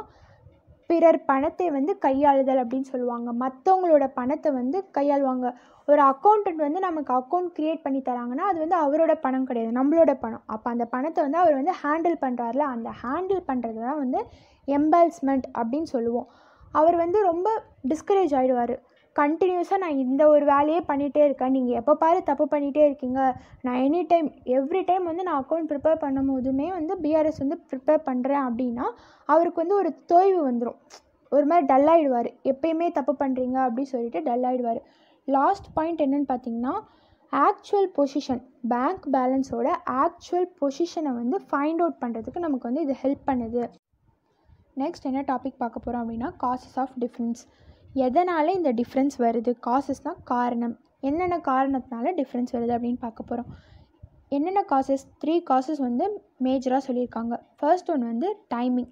பிறர் பணத்தை வந்து கையாளுதல் அப்படின்னு சொல்லுவாங்க. மற்றவங்களோட பணத்தை வந்து கையாளுவாங்க. ஒரு அக்கௌண்டன்ட் வந்து நமக்கு அக்கௌண்ட் க்ரியேட் பண்ணி தராங்கன்னா அது வந்து அவரோட பணம் கிடையாது, நம்மளோட பணம். அப்போ அந்த பணத்தை வந்து அவர் வந்து ஹேண்டில் பண்ணுறாருல, அந்த ஹேண்டில் பண்ணுறது தான் வந்து எம்பல்ஸ்மெண்ட் அப்படின்னு சொல்லுவோம். அவர் வந்து ரொம்ப டிஸ்கரேஜ் ஆகிடுவார். கண்டினியூஸாக நான் இந்த ஒரு வேலையே பண்ணிகிட்டே இருக்கேன், நீங்கள் எப்போ பாரு தப்பு பண்ணிகிட்டே இருக்கீங்க, நான் எனி டைம் எவ்ரி டைம் வந்து நான் அக்கௌண்ட் ப்ரிப்பேர் பண்ணும் போதுமே வந்து பிஆர்எஸ் வந்து ப்ரிப்பேர் பண்ணுறேன் அப்படின்னா அவருக்கு வந்து ஒரு தொய்வு வந்துடும், ஒரு மாதிரி டல் ஆகிடுவார். எப்பயுமே தப்பு பண்ணுறீங்க அப்படின்னு சொல்லிட்டு டல் ஆகிடுவார். லாஸ்ட் பாயிண்ட் என்னென்னு பார்த்தீங்கன்னா, ஆக்சுவல் பொசிஷன், பேங்க் பேலன்ஸோட ஆக்சுவல் பொசிஷனை வந்து ஃபைண்ட் அவுட் பண்ணுறதுக்கு நமக்கு வந்து இது ஹெல்ப் பண்ணுது. நெக்ஸ்ட் என்ன டாபிக் பார்க்க போகிறோம் அப்படின்னா, காசஸ் ஆஃப் டிஃப்ரென்ஸ். எதனால் இந்த டிஃப்ரென்ஸ் வருது, காசஸ்னால் காரணம், என்னென்ன காரணத்தினால டிஃப்ரென்ஸ் வருது அப்படின்னு பார்க்க போகிறோம். என்னென்ன காசஸ், த்ரீ காசஸ் வந்து மேஜராக சொல்லியிருக்காங்க. ஃபர்ஸ்ட் ஒன் வந்து டைமிங்.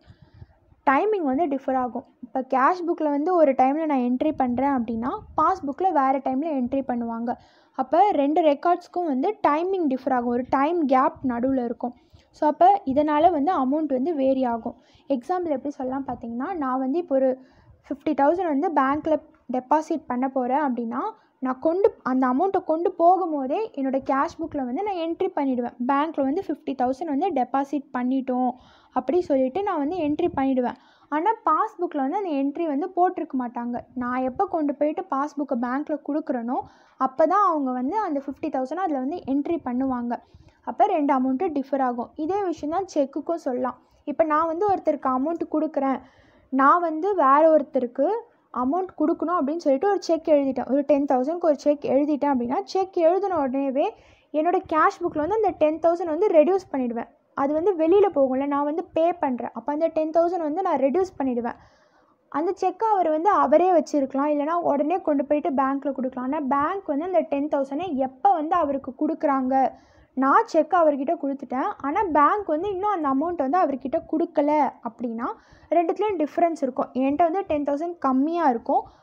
டைமிங் வந்து டிஃபர் ஆகும். இப்போ கேஷ் புக்கில் வந்து ஒரு டைமில் நான் என்ட்ரி பண்ணுறேன் அப்படின்னா பாஸ் புக்கில் வேறு டைமில் என்ட்ரி பண்ணுவாங்க. அப்போ ரெண்டு ரெக்கார்ட்ஸ்க்கும் வந்து டைமிங் டிஃபர் ஆகும், ஒரு டைம் கேப் நடுவில் இருக்கும். ஸோ அப்போ இதனால் வந்து அமௌண்ட் வந்து வேரி ஆகும். எக்ஸாம்பிள் எப்படி சொல்லலாம் பார்த்தீங்கன்னா, நான் வந்து இப்போ ஒரு ஃபிஃப்டி தௌசண்ட் வந்து பேங்க்கில் டெபாசிட் பண்ண போகிறேன் அப்படின்னா நான் கொண்டு அந்த அமௌண்ட்டை கொண்டு போகும்போதே என்னோடய கேஷ் புக்கில் வந்து நான் என்ட்ரி பண்ணிவிடுவேன். பேங்க்கில் வந்து ஃபிஃப்டி தௌசண்ட் வந்து டெபாசிட் பண்ணிட்டோம் அப்படி சொல்லிவிட்டு நான் வந்து என்ட்ரி பண்ணிவிடுவேன். ஆனால் பாஸ்புக்கில் வந்து அந்த என்ட்ரி வந்து போட்டிருக்க மாட்டாங்க. நான் எப்போ கொண்டு போயிட்டு பாஸ்புக்கை பேங்க்கில் கொடுக்குறேனோ அப்போ தான் அவங்க வந்து அந்த ஃபிஃப்டி தௌசண்ட் அதில் வந்து என்ட்ரி பண்ணுவாங்க. அப்போ ரெண்டு அமௌண்ட்டு டிஃபர் ஆகும். இதே விஷயம் தான் செக்குக்கும் சொல்லலாம். இப்போ நான் வந்து ஒருத்தருக்கு அமௌண்ட்டு கொடுக்குறேன், நான் வந்து வேறு ஒருத்தருக்கு அமௌண்ட் கொடுக்கணும் அப்படின்னு சொல்லிட்டு ஒரு செக் எழுதிட்டேன், ஒரு டென் தௌசண்ட்க்கு ஒரு செக் எழுதிட்டேன் அப்படின்னா செக் எழுதின உடனேவே என்னோடய கேஷ் புக்கில் வந்து அந்த டென் தௌசண்ட் வந்து ரெடியூஸ் பண்ணிவிடுவேன். அது வந்து வெளியில் போகும்ல, நான் வந்து பே பண்ணுறேன், அப்போ அந்த டென் தௌசண்ட் வந்து நான் ரெடியூஸ் பண்ணிவிடுவேன். அந்த செக்கை அவர் வந்து அவரே வச்சுருக்கலாம், இல்லைனா உடனே கொண்டு போயிட்டு பேங்க்கில் கொடுக்கலாம். ஆனால் பேங்க் வந்து அந்த டென் தௌசண்டை எப்போ வந்து அவருக்கு கொடுக்குறாங்க, நான் செக் அவர்கிட்ட கொடுத்துட்டேன் ஆனால் பேங்க் வந்து இன்னும் அந்த அமௌண்ட் வந்து அவர்கிட்ட கொடுக்கல அப்படின்னா ரெண்டுத்துலேயும் டிஃப்ரென்ஸ் இருக்கும். என்கிட்ட வந்து டென் தௌசண்ட் கம்மியாக இருக்கும்,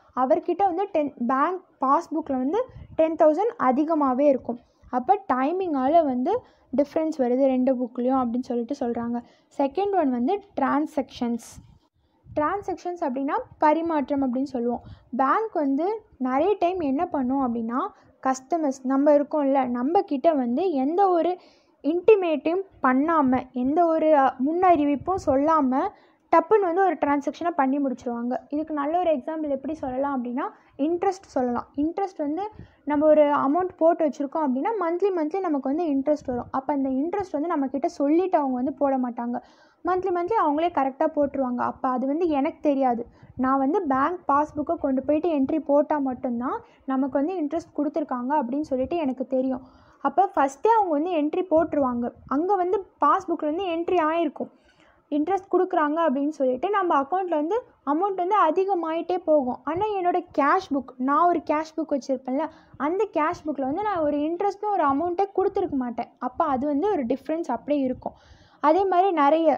அவர்கிட்ட வந்து டென் பேங்க் பாஸ்புக்கில் வந்து டென் தௌசண்ட் அதிகமாகவே இருக்கும். அப்போ டைமிங்கால் வந்து டிஃப்ரென்ஸ் வருது ரெண்டு புக்லேயும் அப்படின்னு சொல்லிட்டு சொல்கிறாங்க. செகண்ட் ஒன் வந்து டிரான்சாக்ஷன்ஸ். டிரான்சாக்ஷன்ஸ் அப்படின்னா பரிமாற்றம் அப்படின்னு சொல்லுவோம். பேங்க் வந்து நிறைய டைம் என்ன பண்ணும் அப்படின்னா, கஸ்டமர்ஸ் நம்ம இருக்கோம்ல, நம்மக்கிட்ட வந்து எந்த ஒரு இன்டிமேட்டும் பண்ணாமல், எந்த ஒரு முன்னறிவிப்பும் சொல்லாமல் டப்புன்னு வந்து ஒரு டிரான்சாக்ஷனை பண்ணி முடிச்சுருவாங்க. இதுக்கு நல்ல ஒரு எக்ஸாம்பிள் எப்படி சொல்லலாம் அப்படின்னா, இன்ட்ரெஸ்ட் சொல்லலாம். இன்ட்ரெஸ்ட் வந்து நம்ம ஒரு அமௌண்ட் போட்டு வச்சுருக்கோம் அப்படின்னா மந்த்லி மந்த்லி நமக்கு வந்து இன்ட்ரெஸ்ட் வரும். அப்போ அந்த இன்ட்ரெஸ்ட் வந்து நம்மக்கிட்ட சொல்லிவிட்டு அவங்க வந்து போட மாட்டாங்க. மந்த்லி மந்த்லி அவங்களே கரெக்டாக போட்டுருவாங்க. அப்போ அது வந்து எனக்கு தெரியாது. நான் வந்து பேங்க் பாஸ்புக்கை கொண்டு போயிட்டு என்ட்ரி போட்டால் மட்டும்தான் நமக்கு வந்து இன்ட்ரெஸ்ட் கொடுத்துருக்காங்க அப்படின்னு சொல்லிட்டு எனக்கு தெரியும். அப்போ ஃபஸ்ட்டே அவங்க வந்து என்ட்ரி போட்டுருவாங்க. அங்கே வந்து பாஸ்புக்கில் வந்து என்ட்ரி ஆகிருக்கும், இன்ட்ரெஸ்ட் கொடுக்குறாங்க அப்படின்னு சொல்லிட்டு நம்ம அக்கௌண்ட்டில் வந்து அமௌண்ட் வந்து அதிகமாகிட்டே போகும். ஆனால் என்னோடய கேஷ் புக், நான் ஒரு கேஷ் புக் வச்சுருப்பேன்ல, அந்த கேஷ் புக்கில் வந்து நான் ஒரு இன்ட்ரெஸ்ட்னு ஒரு அமௌண்ட்டே கொடுத்துருக்க மாட்டேன். அப்போ அது வந்து ஒரு டிஃப்ரென்ஸ் அப்படியே இருக்கும். அதே மாதிரி நிறைய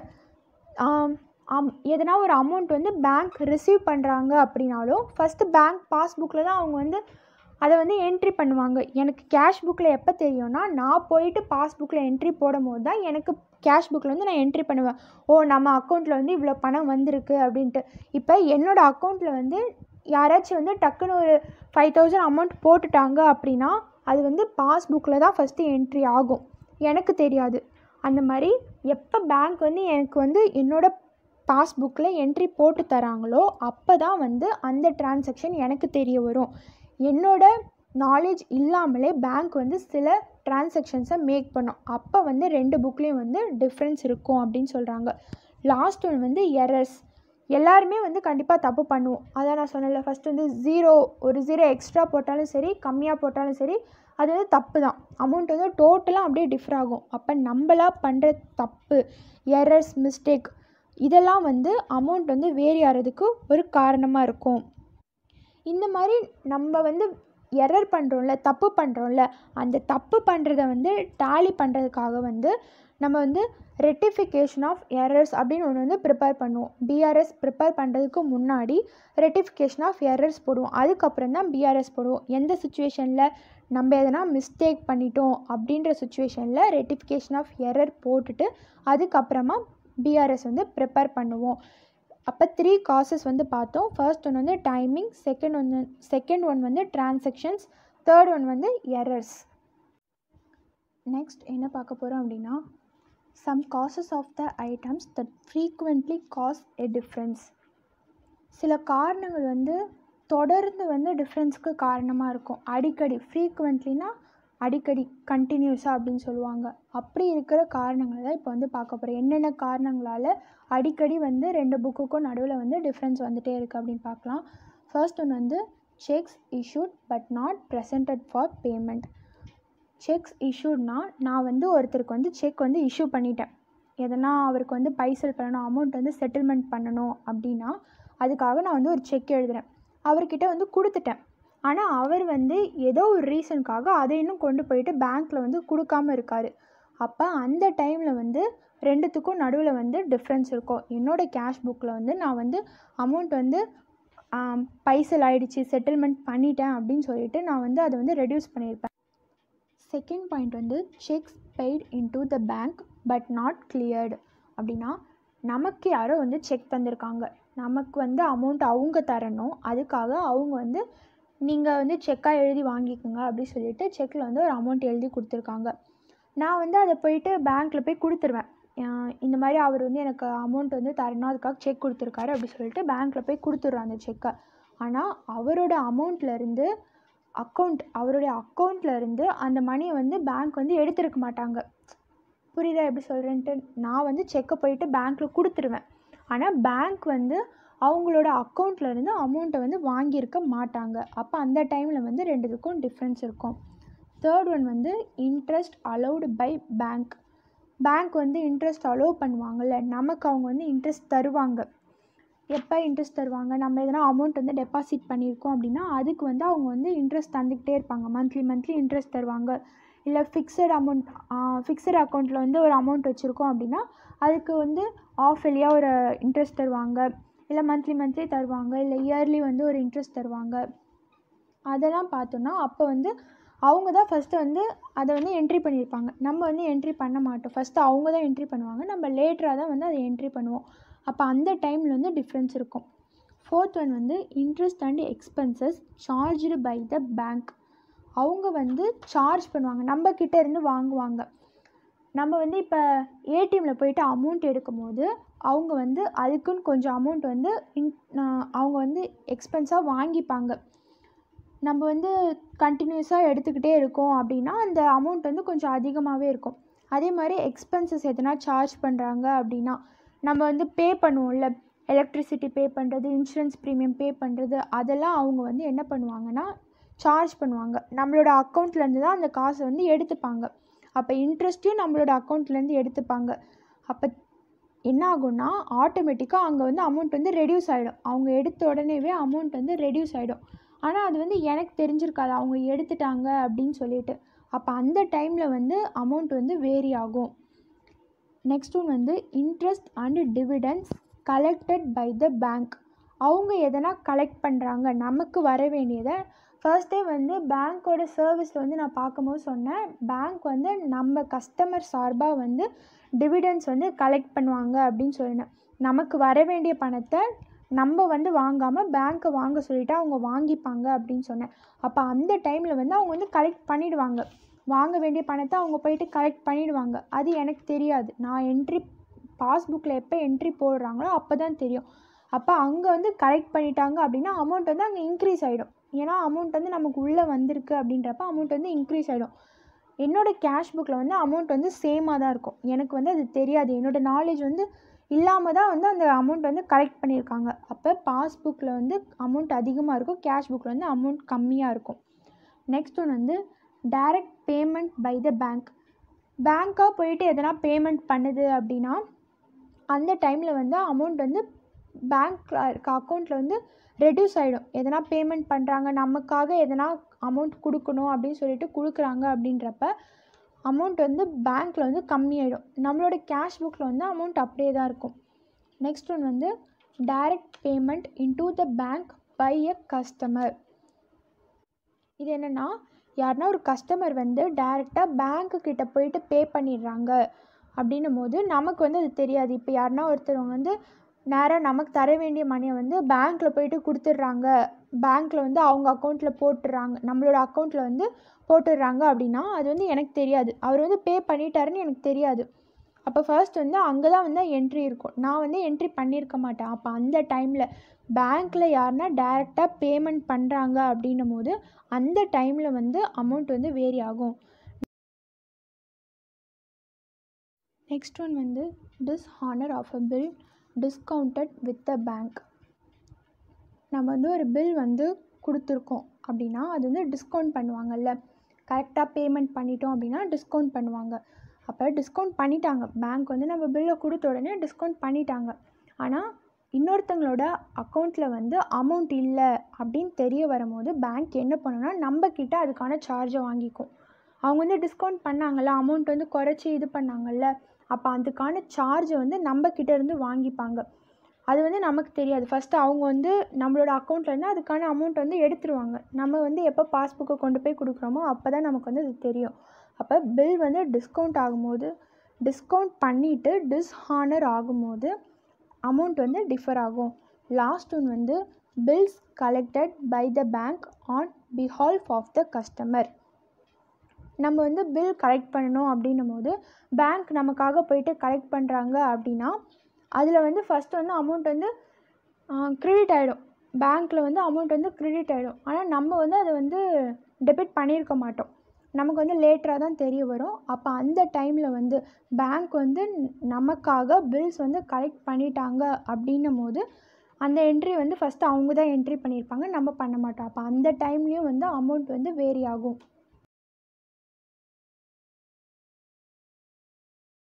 எதனா ஒரு அமௌண்ட் வந்து பேங்க் ரிசீவ் பண்ணுறாங்க அப்படின்னாலும் ஃபஸ்ட்டு பேங்க் பாஸ்புக்கில் தான் அவங்க வந்து அதை வந்து என்ட்ரி பண்ணுவாங்க. எனக்கு கேஷ் புக்கில் எப்போ தெரியும்னா, நான் போயிட்டு பாஸ்புக்கில் என்ட்ரி போடும் போது தான் எனக்கு கேஷ் புக்கில் வந்து நான் என்ட்ரி பண்ணுவேன். ஓ, நம்ம அக்கௌண்ட்டில் வந்து இவ்வளோ பணம் வந்திருக்கு அப்படின்ட்டு. இப்போ என்னோடய அக்கௌண்ட்டில் வந்து யாராச்சும் வந்து டக்குன்னு ஒரு ஃபைவ் தௌசண்ட் அமௌண்ட் போட்டுட்டாங்க அப்படின்னா அது வந்து பாஸ்புக்கில் தான் ஃபஸ்ட்டு என்ட்ரி ஆகும், எனக்கு தெரியாது. அந்த மாதிரி எப்போ பேங்க் வந்து எனக்கு வந்து என்னோடய பாஸ்புக்கில் என்ட்ரி போட்டு தராங்களோ அப்போ தான் வந்து அந்த டிரான்சாக்ஷன் எனக்கு தெரிய வரும். என்னோட நாலேஜ் இல்லாமலே பேங்க் வந்து சில டிரான்சாக்ஷன்ஸை மேக் பண்ணும். அப்போ வந்து ரெண்டு புக்லேயும் வந்து டிஃப்ரென்ஸ் இருக்கும் அப்படின்னு சொல்கிறாங்க. லாஸ்ட் ஒன் வந்து எரர்ஸ். எல்லாருமே வந்து கண்டிப்பாக தப்பு பண்ணுவோம். அதான் நான் சொன்னேன்ல, ஃபஸ்ட்டு வந்து ஜீரோ ஒரு ஜீரோ எக்ஸ்ட்ரா போட்டாலும் சரி, கம்மியாக போட்டாலும் சரி, அது வந்து தப்பு தான். அமௌண்ட் வந்து டோட்டலாக அப்படியே டிஃபர் ஆகும். அப்போ நம்மளாக பண்ணுற தப்பு, எரர்ஸ், மிஸ்டேக், இதெல்லாம் வந்து அமௌண்ட் வந்து வேரி ஆகிறதுக்கு ஒரு காரணமாக இருக்கும். இந்த மாதிரி நம்ம வந்து எரர் பண்ணுறோம்ல, தப்பு பண்ணுறோம்ல, அந்த தப்பு பண்ணுறத வந்து டேலி பண்ணுறதுக்காக வந்து நம்ம வந்து ரெட்டிஃபிகேஷன் ஆஃப் எரர்ஸ் அப்படின்னு ஒன்று வந்து ப்ரிப்பேர் பண்ணுவோம். பிஆர்எஸ் ப்ரிப்பேர் பண்ணுறதுக்கு முன்னாடி ரெட்டிஃபிகேஷன் ஆஃப் எரர்ஸ் போடுவோம். அதுக்கப்புறம் தான் பிஆர்எஸ் போடுவோம். எந்த சுச்சுவேஷனில் நம்ம எதனா மிஸ்டேக் பண்ணிட்டோம் அப்படின்ற சுச்சுவேஷனில் ரெட்டிஃபிகேஷன் ஆஃப் எரர் போட்டுட்டு அதுக்கப்புறமா பிஆர்எஸ் வந்து ப்ரிப்பேர் பண்ணுவோம். அப்போ த்ரீ காசஸ் வந்து பார்த்தோம். ஃபர்ஸ்ட் ஒன் வந்து timing, second one second one வந்து டிரான்சாக்ஷன்ஸ், தேர்ட் ஒன் வந்து எரர்ஸ். நெக்ஸ்ட் என்ன பார்க்க போகிறோம் அப்படின்னா, some causes of the items that frequently cause a difference. சில காரணங்கள் வந்து தொடர்ந்து வந்து டிஃப்ரென்ஸுக்கு காரணமாக இருக்கும். அடிக்கடி, ஃப்ரீக்வெண்ட்லினா அடிக்கடி, கண்டினியூஸாக அப்படின்னு சொல்லுவாங்க. அப்படி இருக்கிற காரணங்களை தான் இப்போ வந்து பார்க்க போகிறோம். என்னென்ன காரணங்களால் அடிக்கடி வந்து ரெண்டு புக்குக்கும் நடுவில் வந்து டிஃப்ரென்ஸ் வந்துகிட்டே இருக்குது அப்படின்னு பார்க்கலாம். ஃபர்ஸ்ட் ஒன் வந்து cheques issued but not presented for payment. Cheques இஷ்யூட்னா, நான் வந்து ஒருத்தருக்கு வந்து செக் வந்து இஷ்யூ பண்ணிட்டேன், எதனா அவருக்கு வந்து பைசல் பண்ணணும், அமௌண்ட் வந்து செட்டில்மெண்ட் பண்ணணும் அப்படின்னா அதுக்காக நான் வந்து ஒரு செக் எழுதுகிறேன், அவர்கிட்ட வந்து கொடுத்துட்டேன். ஆனால் அவர் வந்து ஏதோ ஒரு ரீசனுக்காக அதை இன்னும் கொண்டு போயிட்டு பேங்க்கில் வந்து கொடுக்காமல் இருக்கார். அப்போ அந்த டைமில் வந்து ரெண்டுத்துக்கும் நடுவில் வந்து டிஃப்ரென்ஸ் இருக்கும். என்னோடய கேஷ் புக்கில் வந்து நான் வந்து அமௌண்ட் வந்து பைசல் ஆகிடுச்சி, செட்டில்மெண்ட் பண்ணிட்டேன் அப்படின்னு சொல்லிட்டு நான் வந்து அதை வந்து ரெடியூஸ் பண்ணியிருப்பேன். செகண்ட் பாயிண்ட் வந்து cheques paid into the bank but not cleared. அப்படின்னா, நமக்கு யாரோ வந்து செக் தந்திருக்காங்க, நமக்கு வந்து அமௌண்ட் அவங்க தரணும், அதுக்காக அவங்க வந்து நீங்கள் வந்து செக்காக எழுதி வாங்கிக்கோங்க அப்படின்னு சொல்லிட்டு செக்கில் வந்து ஒரு அமௌண்ட் எழுதி கொடுத்துருக்காங்க. நான் வந்து அதை போயிட்டு பேங்க்கில் போய் கொடுத்துருவேன். இந்த மாதிரி அவர் வந்து எனக்கு அமௌண்ட் வந்து தரணும், அதுக்காக செக் கொடுத்துருக்காரு அப்படி சொல்லிட்டு பேங்க்கில் போய் கொடுத்துட்றேன் அந்த செக்கை. ஆனால் அவரோட அமௌண்ட்லேருந்து அக்கௌண்ட் அவருடைய அக்கௌண்ட்லேருந்து அந்த மணியை வந்து பேங்க் வந்து எடுத்துருக்க மாட்டாங்க. புரியுதா எப்படி சொல்கிறேன்ட்டு? நான் வந்து செக்கை போயிட்டு பேங்க்கில் கொடுத்துருவேன், ஆனால் பேங்க் வந்து அவங்களோட அக்கௌண்ட்லேருந்து அமௌண்ட்டை வந்து வாங்கியிருக்க மாட்டாங்க. அப்போ அந்த டைமில் வந்து ரெண்டுத்துக்கும் டிஃப்ரென்ஸ் இருக்கும். தேர்ட் ஒன் வந்து interest allowed by bank. Bank வந்து இன்ட்ரெஸ்ட் அலோவ் பண்ணுவாங்கள்ல, நமக்கு அவங்க வந்து இன்ட்ரெஸ்ட் தருவாங்க. எப்போ இன்ட்ரெஸ்ட் தருவாங்க? நம்ம எதனா அமௌண்ட் வந்து டெபாசிட் பண்ணியிருக்கோம் அப்படின்னா அதுக்கு வந்து அவங்க வந்து இன்ட்ரெஸ்ட் தந்துக்கிட்டே இருப்பாங்க, மந்த்லி மந்த்லி இன்ட்ரெஸ்ட் தருவாங்க. இல்லை ஃபிக்ஸட் அமௌண்ட், ஃபிக்ஸட் அக்கௌண்ட்டில் வந்து ஒரு அமௌண்ட் வச்சுருக்கோம் அப்படின்னா அதுக்கு வந்து ஆஃப் இயர்லியாக ஒரு இன்ட்ரெஸ்ட் தருவாங்க. இல்லை மந்த்லி மந்த்லி தருவாங்க, இல்லை இயர்லி வந்து ஒரு இன்ட்ரெஸ்ட் தருவாங்க. அதெல்லாம் பார்த்தோன்னா அப்போ வந்து அவங்க தான் ஃபஸ்ட்டு வந்து அதை வந்து என்ட்ரி பண்ணியிருப்பாங்க. நம்ம வந்து என்ட்ரி பண்ண மாட்டோம். ஃபஸ்ட்டு அவங்க தான் என்ட்ரி பண்ணுவாங்க, நம்ம லேட்டராக தான் வந்து அதை என்ட்ரி பண்ணுவோம். அப்போ அந்த டைமில் வந்து டிஃப்ரென்ஸ் இருக்கும். ஃபோர்த் ஒன் வந்து interest and expenses charged by the bank. அவங்க வந்து சார்ஜ் பண்ணுவாங்க, நம்ம கிட்ட இருந்து வாங்குவாங்க. நம்ம வந்து இப்போ ஏடிஎம்மில் போயிட்டு அமௌண்ட் எடுக்கும் போது அவங்க வந்து அதுக்குன்னு கொஞ்சம் அமௌண்ட் வந்து இன் அவங்க வந்து எக்ஸ்பென்ஸாக வாங்கிப்பாங்க. நம்ம வந்து கண்டினியூஸாக எடுத்துக்கிட்டே இருக்கோம் அப்படின்னா அந்த அமௌண்ட் வந்து கொஞ்சம் அதிகமாகவே இருக்கும். அதே மாதிரி எக்ஸ்பென்சஸ் எதனா சார்ஜ் பண்ணுறாங்க அப்படின்னா நம்ம வந்து பே பண்ணுவோம்ல, எலக்ட்ரிசிட்டி பே பண்ணுறது, இன்சூரன்ஸ் ப்ரீமியம் பே பண்ணுறது, அதெல்லாம் அவங்க வந்து என்ன பண்ணுவாங்கன்னா சார்ஜ் பண்ணுவாங்க. நம்மளோட அக்கௌண்ட்லேருந்து தான் அந்த காசை வந்து எடுத்துப்பாங்க. அப்போ இன்ட்ரெஸ்ட்டையும் நம்மளோட அக்கௌண்ட்லேருந்து எடுத்துப்பாங்க. அப்போ என்ன ஆகும்னா ஆட்டோமேட்டிக்காக அங்கே வந்து அமௌண்ட் வந்து ரெடியூஸ் ஆகிடும். அவங்க எடுத்த உடனேவே அமௌண்ட் வந்து ரெடியூஸ் ஆகிடும். ஆனால் அது வந்து எனக்கு தெரிஞ்சிருக்காது அவங்க எடுத்துட்டாங்க அப்படின்னு சொல்லிட்டு. அப்போ அந்த டைமில் வந்து அமௌண்ட் வந்து வேரி ஆகும். நெக்ஸ்ட் ஒன் வந்து interest and dividends collected by the bank. அவங்க எதனா கலெக்ட் பண்ணுறாங்க நமக்கு வர வேண்டியதை. ஃபர்ஸ்ட்டே வந்து பேங்க்கோட சர்வீஸில் வந்து நான் பார்க்கும்போது சொன்னேன், பேங்க் வந்து நம்ம கஸ்டமர் சார்பாக வந்து டிவிடெண்ட்ஸ் வந்து கலெக்ட் பண்ணுவாங்க அப்படின்னு சொன்னேன். நமக்கு வர வேண்டிய பணத்தை நம்ம வந்து வாங்காமல் பேங்க்கை வாங்க சொல்லிவிட்டு அவங்க வாங்கிப்பாங்க அப்படின்னு சொன்னேன். அப்போ அந்த டைமில் வந்து அவங்க வந்து கலெக்ட் பண்ணிவிடுவாங்க, வாங்க வேண்டிய பணத்தை அவங்க போயிட்டு கலெக்ட் பண்ணிவிடுவாங்க. அது எனக்கு தெரியாது. நான் என்ட்ரி பாஸ்புக்கில் எப்போ என்ட்ரி போடுறாங்களோ அப்போ தான் தெரியும். அப்போ அங்கே வந்து கலெக்ட் பண்ணிட்டாங்க அப்படின்னா அமௌண்ட் வந்து அங்கே இன்க்ரீஸ் ஆகிடும். ஏன்னா அமௌண்ட் வந்து நமக்கு உள்ளே வந்திருக்கு அப்படின்றப்ப அமௌண்ட் வந்து இன்க்ரீஸ் ஆகிடும். என்னோடய கேஷ் புக்கில் வந்து அமௌண்ட் வந்து சேமாக தான் இருக்கும். எனக்கு வந்து அது தெரியாது, என்னோடய நாலேஜ் வந்து இல்லாமல் தான் வந்து அந்த அமௌண்ட் வந்து கலெக்ட் பண்ணியிருக்காங்க. அப்போ பாஸ்புக்கில் வந்து அமௌண்ட் அதிகமாக இருக்கும், கேஷ் புக்கில் வந்து அமௌண்ட் கம்மியாக இருக்கும். நெக்ஸ்ட் ஒன்று வந்து direct payment by the bank. பேங்க்காக போயிட்டு எதனா பேமெண்ட் பண்ணுது அப்படின்னா அந்த டைமில் வந்து அமௌண்ட் வந்து பேங்க் அக்கௌண்ட்டில் வந்து ரெடியூஸ் ஆகிடும். எதனா பேமெண்ட் பண்ணுறாங்க, நமக்காக எதனா அமௌண்ட் கொடுக்கணும் அப்படின்னு சொல்லிட்டு கொடுக்குறாங்க அப்படின்றப்ப அமௌண்ட் வந்து பேங்க்கில் வந்து கம்மியாயிடும். நம்மளோட கேஷ் புக்கில் வந்து அமௌண்ட் அப்படியே தான் இருக்கும். நெக்ஸ்ட் ஒன் வந்து direct payment into the bank by a customer. இது என்னென்னா யாருன்னா ஒரு கஸ்டமர் வந்து டைரெக்டாக பேங்க்கு கிட்ட போயிட்டு பே பண்ணிடுறாங்க அப்படின்னும் போது நமக்கு வந்து அது தெரியாது. இப்போ யாருன்னா ஒருத்தவங்க வந்து நேராக நமக்கு தர வேண்டிய மணியை வந்து பேங்க்கில் போயிட்டு கொடுத்துட்றாங்க, பேங்க்கில் வந்து அவங்க அக்கௌண்ட்டில் போட்டுடுறாங்க, நம்மளோட அக்கௌண்ட்டில் வந்து போட்டுடுறாங்க அப்படின்னா அது வந்து எனக்கு தெரியாது. அவர் வந்து பே பண்ணிட்டாருன்னு எனக்கு தெரியாது. அப்போ ஃபர்ஸ்ட் வந்து அங்கே தான் வந்து என்ட்ரி இருக்கும். நான் வந்து என்ட்ரி பண்ணியிருக்க மாட்டேன். அப்போ அந்த டைமில் பேங்க்கில் யாருன்னா டைரெக்டாக பேமெண்ட் பண்ணுறாங்க அப்படின்னும் போது அந்த டைமில் வந்து அமௌண்ட் வந்து வேரி ஆகும். நெக்ஸ்ட் ஒன் வந்து dishonour of a bill discounted with the bank. நம்ம வந்து ஒரு பில் வந்து கொடுத்துருக்கோம் அப்படின்னா அது வந்து டிஸ்கவுண்ட் பண்ணுவாங்கல்ல, கரெக்டாக பேமெண்ட் பண்ணிட்டோம் அப்படின்னா டிஸ்கவுண்ட் பண்ணுவாங்க. அப்போ டிஸ்கவுண்ட் பண்ணிட்டாங்க, பேங்க் வந்து நம்ம பில்லை கொடுத்த உடனே டிஸ்கவுண்ட் பண்ணிட்டாங்க. ஆனால் இன்னொருத்தங்களோட அக்கௌண்ட்டில் வந்து அமௌண்ட் இல்லை அப்படின்னு தெரிய வரும்போது பேங்க் என்ன பண்ணுன்னா நம்மக்கிட்ட அதுக்கான சார்ஜை வாங்கிக்கும். அவங்க வந்து டிஸ்கவுண்ட் பண்ணாங்கல்ல, அமௌண்ட் வந்து குறைச்சி இது பண்ணாங்கல்ல, அப்போ அதுக்கான சார்ஜை வந்து நம்மக்கிட்ட இருந்து வாங்கிப்பாங்க. அது வந்து நமக்கு தெரியாது. ஃபஸ்ட்டு அவங்க வந்து நம்மளோட அக்கௌண்ட்லேருந்து அதுக்கான அமௌண்ட் வந்து எடுத்துருவாங்க. நம்ம வந்து எப்போ பாஸ்புக்கை கொண்டு போய் கொடுக்குறோமோ அப்போ தான் நமக்கு வந்து அது தெரியும். அப்போ பில் வந்து டிஸ்கவுண்ட் ஆகும்போது, டிஸ்கவுண்ட் பண்ணிவிட்டு டிஸ்ஹானர் ஆகும்போது அமௌண்ட் வந்து டிஃபர் ஆகும். லாஸ்ட் ஒன் வந்து bills collected by the bank on பிஹால்ஃப் ஆஃப் த கஸ்டமர். நம்ம வந்து பில் கலெக்ட் பண்ணணும் அப்படின்னும் போது பேங்க் நமக்காக போயிட்டு கலெக்ட் பண்ணுறாங்க அப்படின்னா அதில் வந்து ஃபஸ்ட்டு வந்து அமௌண்ட் வந்து க்ரெடிட் ஆகிடும். பேங்க்கில் வந்து அமௌண்ட் வந்து க்ரெடிட் ஆகிடும். ஆனால் நம்ம வந்து அதை வந்து டெபிட் பண்ணியிருக்க மாட்டோம், நமக்கு வந்து லேட்டராக தான் தெரிய வரும். அப்போ அந்த டைமில் வந்து பேங்க் வந்து நமக்காக பில்ஸ் வந்து கலெக்ட் பண்ணிட்டாங்க அப்படின்னும் போது அந்த என்ட்ரி வந்து ஃபஸ்ட்டு அவங்க தான் என்ட்ரி பண்ணியிருப்பாங்க, நம்ம பண்ண மாட்டோம். அப்போ அந்த டைம்லேயும் வந்து அமௌண்ட் வந்து வேரி ஆகும்.